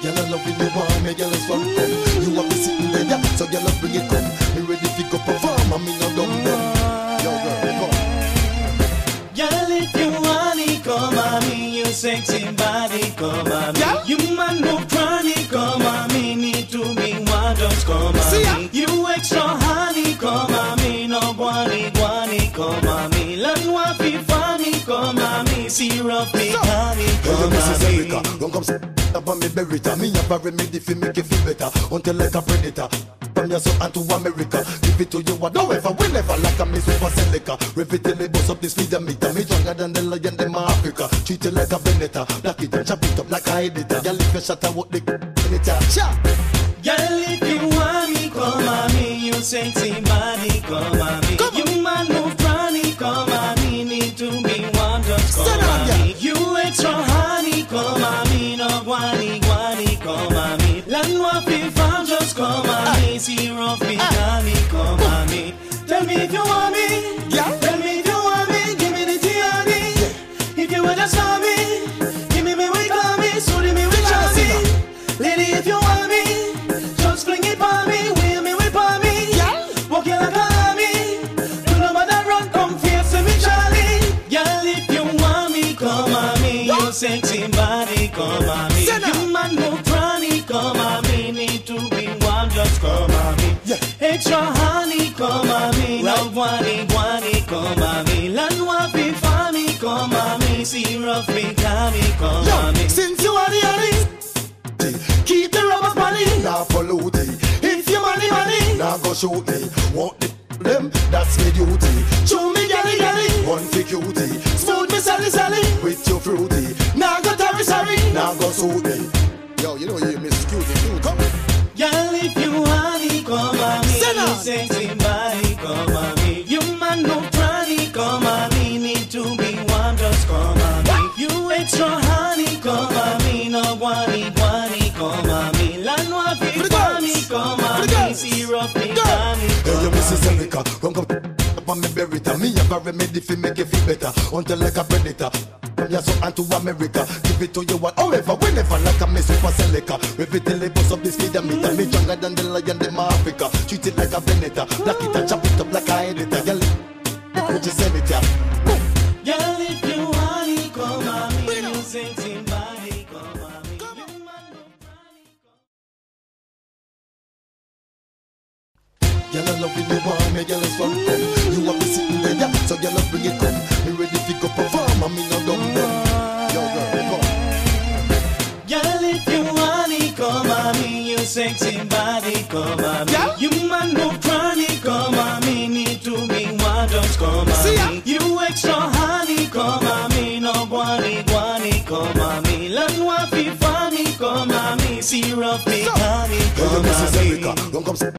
Girl, I love it, you want me, girl, it's fun. You want me sitting there, yeah, so girl, I bring it come. Me ready to go perform, and me no dumb them. Yo, girl, come. Girl, if you want it, come on me. You sexy body, come on me. Yeah. You man no chronic, come on me. Need to be one, just come on me. You extra honey, come on me. No guani, come on me. Learn what be funny, come on me. Syrup, be honey, come on me. Don't come up on me berita. Me have a remedy for make you feel better. Until like a predator. From your son to America. Give it to you, whatever, whenever. Like a Miss Super Celica. Repeatedly boss up this speed meter. Me stronger than the lion in Africa. Treat you like a Veneta. Black it and chop it up like a editor. Girl, if you shut out what the editor. Girl, if you want me, come on me. You sexy body, come on me. You man no chronic, come on me. Need to be one, just come on me. You extra honey, come on me. No guani, come on me. Learn what be found, just come on me. Syrup, be honey, come on me. Tell me if you want me. Yeah. Tell me if you want me. Give me the tea, if you were just for me, give me we call me. Soothing me with charming. Lady, if you want me, just fling it for me. Wheel me with for me. Walk you like a army. Do no matter run, come face me, Charlie. Girl, if you want me, come on me. You sexy body, come on me. You man no chronic, come on me. Need to be one, just come on me. Extra honey, come on me. No guani, come on me. Learn what be funny, come on me. Syrup, be canny, come on me. Since you are the honey, keep the rubber money. Now follow me. If you money, now go shoot me. Want them, that's me duty. Show me galley, one for cutie. Smooth me sally, with your fruity. Now go sorry, now go suit me. Yo, you know you miss cutie, come. Girl, if you want it, come on me. You sexy body, come on me. You man no chronic, come on me. Need to be one, just come on me. You extra honey, come on me. No guani, come on me. Learn what be funny, come on me. Syrup, be honey, Hey, you come Mrs. on me. Erica, come up on me berita. Me have a remedy for make you feel better. Until like a predator. From your son to America. Give it to you however, whenever. Like a Miss Super Celica. Repeatedly boss up this speed meter. Me stronger than the lion in Africa. Treat it like a Veneta. Black it and chop it up like a editor. Girl, what you said it, yeah. Girl, if you want it, come on me. You sexy body, come on me. You man no chronic, Girl, I love it, you want me, girl, it's fun. You want me sitting there, yeah, so girl, I bring it come. Me ready to go perform, and me no dumb them. Yo, girl, come. Girl, if you want it, come on me. You sexy body, come on me. You man no chronic, come on me. Need to be one, just come on me. You extra honey, come on me. No guani, come on me. Learn what be funny, come on me. Syrup, be honey, Hey, come Mrs. on Erica, me. don't come